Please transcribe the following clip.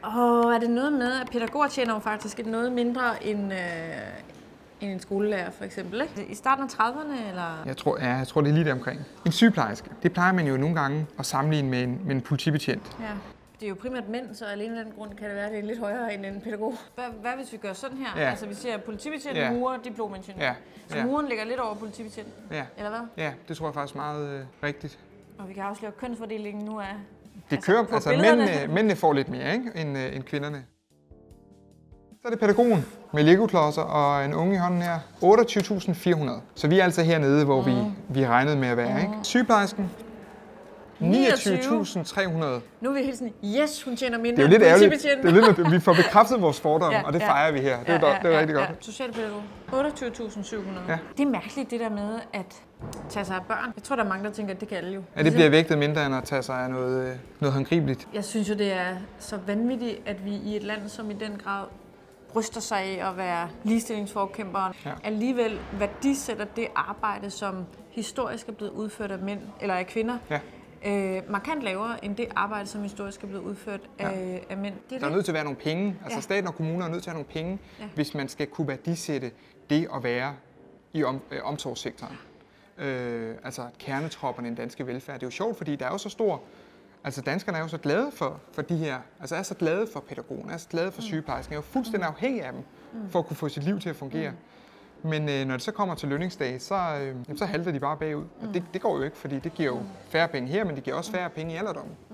Er det noget med, at pædagoger tjener jo faktisk noget mindre end en skolelærer, for eksempel, ikke? I starten af 30'erne, eller? Jeg tror, det er lige der omkring. En sygeplejerske, det plejer man jo nogle gange at sammenligne med en politibetjent. Ja. Det er jo primært mænd, så alene af den grund kan det være, at det er lidt højere end en pædagog. Hvad hvis vi gør sådan her? Ja. Altså vi siger politibetjent, Ja. murer, diplomingeniør. Ja. Så muren ligger lidt over politibetjent, Ja. eller hvad? Ja, det tror jeg faktisk meget rigtigt. Og vi kan afsløre, at kønsfordelingen nu er... Det kører, altså mændene får lidt mere, ikke, end kvinderne. Så er det pædagogen med legoklodser og en unge i hånden her. 28.400. Så vi er altså hernede, hvor vi regnede med at være, ikke? Sygeplejersken. 29.300. Nu er vi helt sådan, yes, hun tjener mindre. Det er jo lidt ærgerligt. Det er lidt, vi får bekræftet vores fordomme, og det fejrer vi her. Det er rigtig godt. Socialpædagog. 28.700. Ja. Det er mærkeligt, det der med at tage sig af børn. Jeg tror, der er mange, der tænker, at det kan alle jo. Ja, det bliver vægtet mindre, end at tage sig af noget håndgribeligt. Jeg synes jo, det er så vanvittigt, at vi i et land, som i den grad bryster sig af at være ligestillingsforkæmpere, alligevel værdisætter det arbejde, som historisk er blevet udført af mænd, eller af kvinder, markant lavere end det arbejde, som historisk er blevet udført af mænd. Der er nødt til at være nogle penge. Altså staten og kommuner er nødt til at have nogle penge, hvis man skal kunne værdisætte det at være i omsorgssektoren. Altså kernetropperne i den danske velfærd. Det er jo sjovt, fordi der er jo så stor... Altså danskerne er jo så glade for de her... Altså er så glade for pædagogen, er så glade for sygeplejersken, er jo fuldstændig afhængige af dem, for at kunne få sit liv til at fungere. Men når det så kommer til lønningsdag, så halter de bare bagud. Og det går jo ikke, fordi det giver jo færre penge her, men det giver også færre penge i alderdommen.